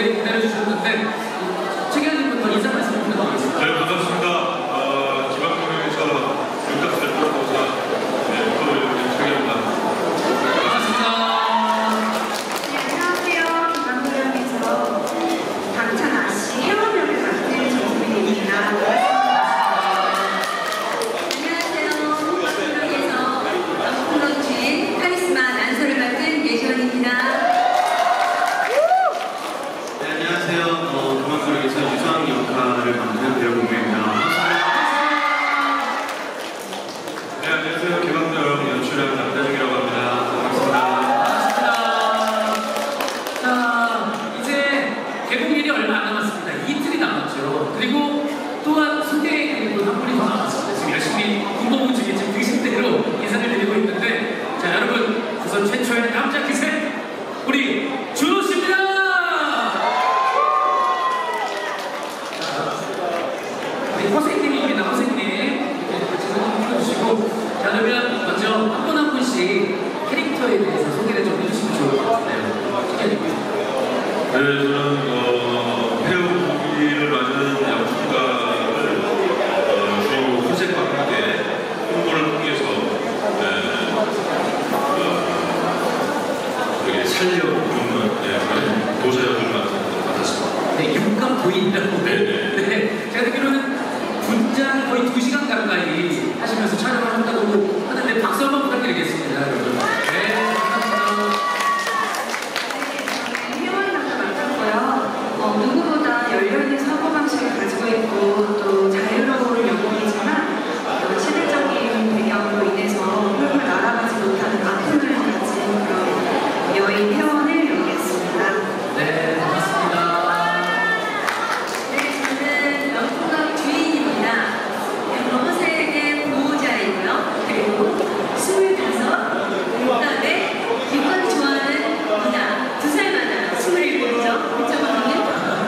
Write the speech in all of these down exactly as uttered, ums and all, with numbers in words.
오래 기다려주셨는데 최기환님부터 인사 말씀 부탁드리겠습니다. 네, 반갑습니다. 어, 지방공연에서 육각수를 풀어보자. 네, 오늘 최기환입니다. 반갑습니다. 네, 안녕하세요. 지방공연에서 당찬 아씨 회원 역을 맡은 정수빈입니다. 안녕하세요. 지방공연에서 영풍로 주인 카리스마 난서를 맡은 예지원입니다. 네, 안녕하세요. 어, 그만큼에서 유수왕 역할을 맡는 배우 공명입니다. 네, 안녕하세요. 개방적 연출한 남다중이라고 합니다. 반갑습니다. 반갑습니다. 자, 이제 개봉일이 얼마 안 남았습니다. 이틀이 남았죠. 그리고 또한 소개해드리고 한 분이 더 남았습니다. 지금 열심히 군복무 중에 지금 등신대로 인사를 드리고 있는데, 자, 여러분, 우선 최초의 남자 기생 우리 준호 씨입니다. 자, 우리 허생님입니다. 허생님 이렇게 같이 한번 불러주시고, 자, 그러면 먼저 한 분 한 분씩 캐릭터에 대해서 소개를 좀 해주시면 좋을 것 같아요. 시켜드립니다. 네, 저는 어, 배우기를 맞은 양주가를 어, 주로 컨셉과 함께 홍보를 통해서 네, 어, 되게 살려보는 네, 그런 도사 역을 맡은 맡았습니다. 네, 육감 부인이라고. 네, 네. 네, 제가 듣기로는 분장 거의 두 시간 가까이 하시면서 촬영을 한다고 하는데 박수 한번 부탁드리겠습니다, 여러분. 네, 감사합니다. 네, 회원 역을 맡았고요. 어, 누구보다 열려있는 사고방식을 가지고 있고 또 자유로운 영웅이지만 어, 시대적인 배경으로 인해서 훌훌 날아가지 못하는 아픔을 가진 그런 여인 회원을 연기했습니다. 네, 반갑습니다. 네, 저는 영풍각 주인입니다. 검은색의 보호자이고요. 그리고 스물다섯, 그다음에 육각이 좋아하는 누나, 두 살 많아, 스물일곱이죠. 그쵸, 감독님?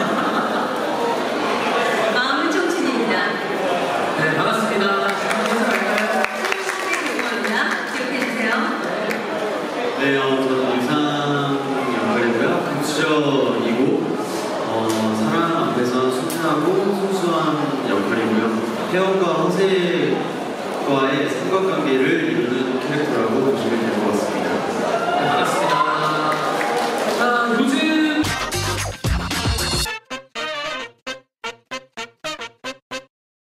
마음은 청춘입니다. 네, 반갑습니다. 인사할까요? 스물십 대 배우입니다. 기억해주세요. 네, 어, 저는 의상 역할이고요. 금수저이고, 어, 사람 앞에서 순수하고 순수한 역할이고요. 태연과 허세과의 삼각관계를 이루는 캐릭터라고 보시면 될 것 같습니다.